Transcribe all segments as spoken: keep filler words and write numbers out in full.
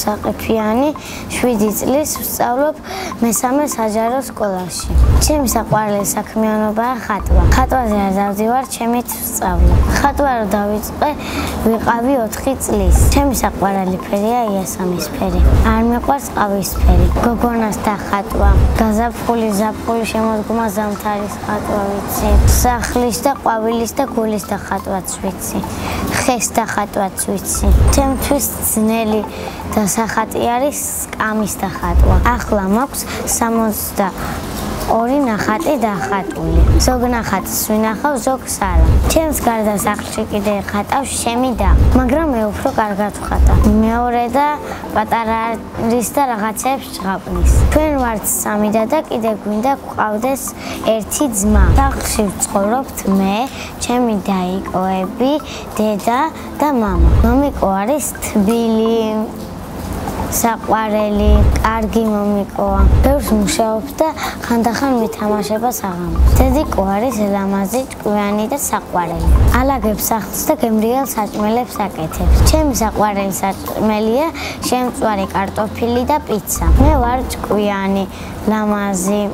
მოსაყიფიანი, შვიდი წლის ვსწავლობ მესამე საჯარო სკოლაში. ჩემი საყვარელი საქმიანობაა ხატვა. ხატვაზე არ დავდივარ, ჩემით ვსწავლობ. ხატვა რო დავიწყე, ვიყავი ოთხი წლის. ჩემი საყვარელი ფერია იასამისფერი. არ მიყვარს ყავისფერი. გოგონას და ხატვა, გაზაფხული, ზაფხული შემოდგომა ზამთარის ხატვა ვიცი. სახლის და ყვავილის და გულის და ხატვაც ვიცი. ხეს და ხატვაც ვიცი. ჩემთვის ძნელი და სახატი არის სკამის და ხატვა. ახლა მაქვს სამოცდაორი ნახატი დახატული. ზოგ ნახატს ვინახავ, ზოგს არა. ჩემს გარდა სახლში კიდე ხატავს შემი და, მაგრამ მე უფრო კარგად ვხატავ. მეორე და პატარა არის და რაღაცებს ჟღაპნის. ჩვენ ვართ სამი და და კიდე გვინდა გვყავდეს ერთი ძმა. სახლში ვცხოვრობთ მე, ჩემი დაიკოები, დედა და მამა. მამიკო არის თბილი, საყვარელი, კარგი მომიკოა. ბევრს მუშაობს და ხანდახან მითამაშება საღამოს. დედიკო არის ლამაზი, ჭკვიანი და საყვარელი. ალაგებს სახლს და გემრიელ საჭმელებს აკეთებს. ჩემი საყვარელი საჭმელია შემწვარი კარტოფილი და პიცა. მე ვარ ჭკვიანი, ლამაზი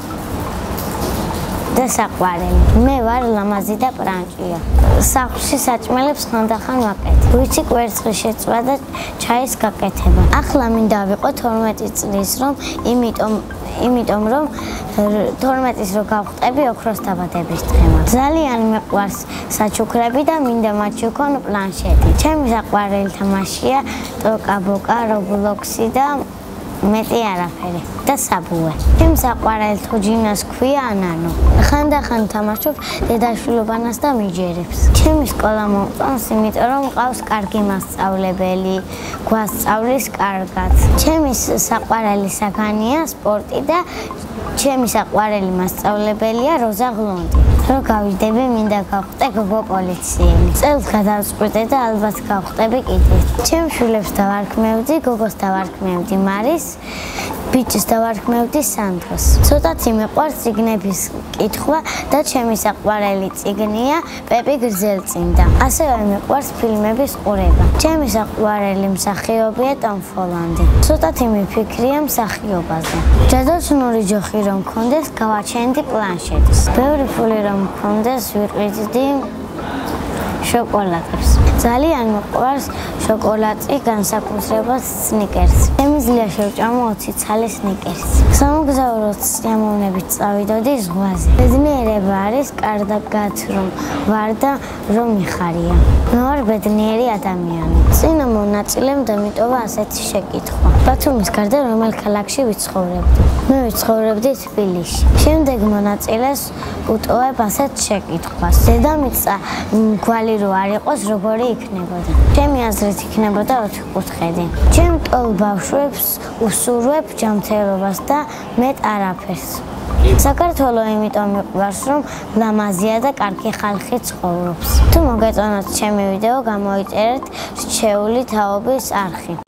და საყვარელი. მე ვარ ლამაზი და პრანჭია. სახლში საჭმელებს ხანდახან ვაკეთებ. ვიცი კვერცხის შეწვა და ჩაის გაკეთება. ახლა მინდა ვიყო თორმეტი წლის, რომ იმიტომ იმიტომ რომ თორმეტის რო გავხტები ოქროს დაბადების დღემ. ძალიან მიყვარს საჩუქრები და მინდა მათში ვქონ პლანშეტი. ჩემი საყვარელი თამაშია ტოკა-ბოკა, რობლოქსი და მეტი არაფერი და საბუე. ჩემს საყვარელ თუჯინას ქვია ანანო. ხანდახან თამაშობ დედაშვილობანას და მიჯერებს. ჩემი სკოლა მომწონს, იმიტომ რომ მყავს კარგი მასწავლებელი, გვასწავლის კარგად. ჩემი საყვარელი საგანია სპორტი და ჩემი საყვარელი მასწავლებელია როზა გლონდი. რო გავიდები, მინდა გავხტე გოგო პოლიციელი. წელს გადავწყვიტე და ალბათ გავხტები კიდე. ჩემს შვილებს დავარქმევდი, გოგოს დავარქმევდი მარის, ბიჭს დავარქმევდი სანდროს. ცოტათი მიყვარს წიგნების კითხვა და ჩემი საყვარელი წიგნია პეპი გრძელწინდა. ასევე მიყვარს ფილმების ყურება. ჩემი საყვარელი მსახიობია ტომ ჰოლანდი. ცოტათი მიფიქრია მსახიობაზე. ჯადოჩნური ჯოხი რომ მქონდეს, გავაჩენდი პლანშეტს. ბევრი ფული რომ მქონდეს, ვიყიდდი შოკოლადებს. ძალიან მიყვარს შოკოლადი, განსაკუთრებით სნიკერსი. შემიძლია შევჭამო ოცი ცალი სნიკერსი. სამოგზაუროდ სიამოვნებით წავიდოდი ზღვაზე. ბედნიერება არის კარგად რომ ვარ და რომ მიხარია. მე ვარ ბედნიერი ადამიანი. წინა მონაწილემ დამიტოვა ასეთი შეკითხვა. ბათუმის გარდა რომელ ქალაქში ვიცხოვრებდი? მე ვიცხოვრებდი თბილისში. შემდეგ მონაწილეს უტოვებ ასეთ შეკითხვას. დედამიწა მგვალი რო არ იყოს, როგორი იქნებოდა? ჩემი აზრით იქნებოდა ოთხკუთხედი. ჩემ ტოლ ბავშვებს უსურვებ ჯანმრთელობას და მეტ არაფერს. საქართველო იმიტომ მიყვარს, რომ ლამაზია და კარგი ხალხი ცხოვრობს. თუ მოგეწონათ ჩემი ვიდეო, გამოიწერეთ რჩეული თაობის არხი.